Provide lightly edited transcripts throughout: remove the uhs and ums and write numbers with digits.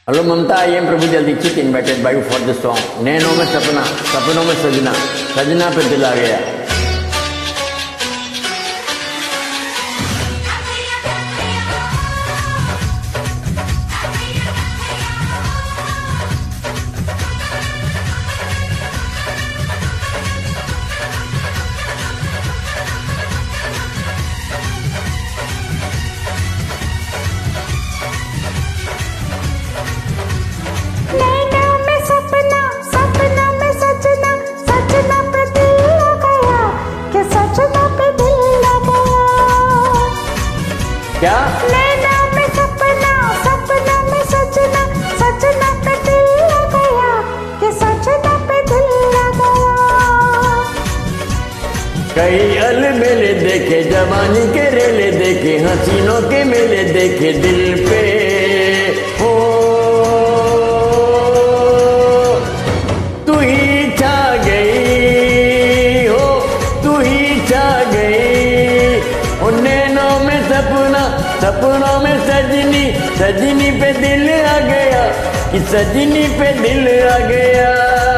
Hello Mamata, I am Prabhu Jal Dikshit invited by you for the song नैनों में सपना, सपनों में सजना, सजना पे दिल आ गया। क्या? नैना में सपना, सपना में सजना, सजना पे दिल लगाया कि सजना पे दिल लगाया। कई अलबेले देखे, जवानी के रेले देखे, हसीनों के मेले देखे दिल पे हो। तू ही छा गई हो, तू ही छा गई हो। नैनों में सपना, सपनों में सजनी, सजनी पे दिल आ गया कि सजनी पे दिल आ गया।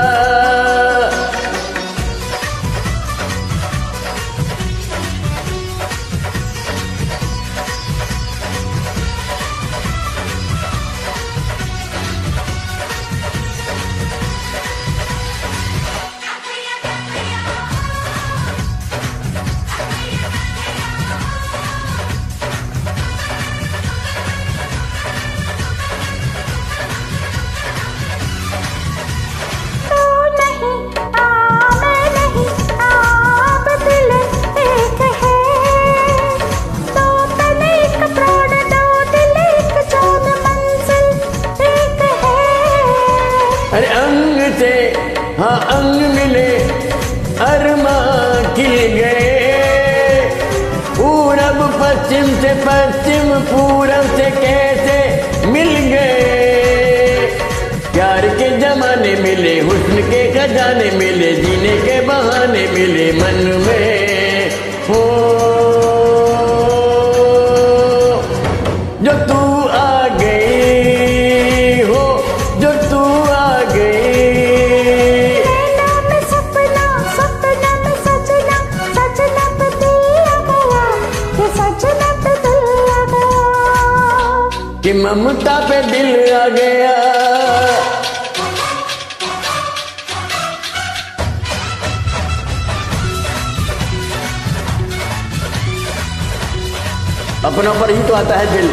अरे अंग से हाँ अंग मिले, अरमां खिल गए। पूरब पश्चिम से पश्चिम, पूरब से कैसे मिल गए। प्यार के जमाने मिले, हुस्न के खजाने मिले, जीने के बहाने मिले मन में हो। जो तू आ गई हो, जो तू आ गई। नैना में सपना, सपना में सजना, सजना पे दिल लगाया कि सजना पे दिल लगाया। कि ममता पे दिल आ गया। अपनों पर ही तो आता है दिल।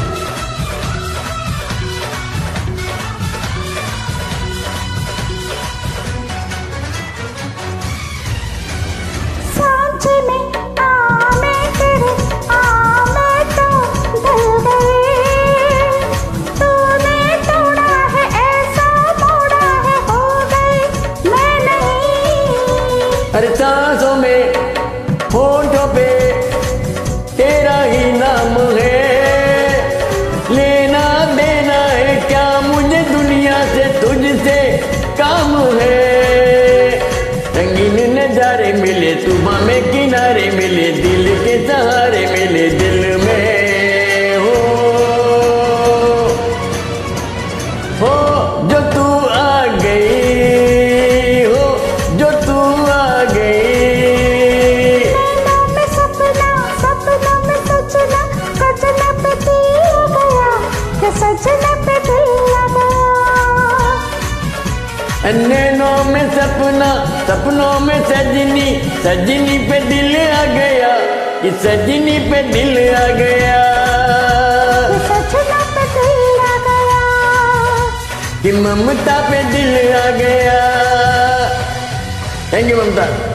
सांचे में आ मैं तेरे, आ मैं तो ढल गई। तूने तोड़ा है ऐसा मोड़ा है, हो गई मैं नहीं। अरे सांसों में, होठों पे तेरा ही नाम है। लेना देना है क्या मुझे दुनिया से, तुझसे काम है। रंगीन नजारे मिले, सुबह में किनारे मिले, दिल के सहारे मिले दिल में हो। जो तू आ गई हो, जो तू आ गई। नैना में सपना, सपना में सजना, सजना पे दिल लगाया कि सजना पे दिल लगाया। नैनों में सपना, सपनों में सजनी, सजनी पे दिल आ गया कि सजनी पे दिल आ गया। कि सजना पे दिल लगाया। कि ममता पे दिल आ गया। Thank you Mamata.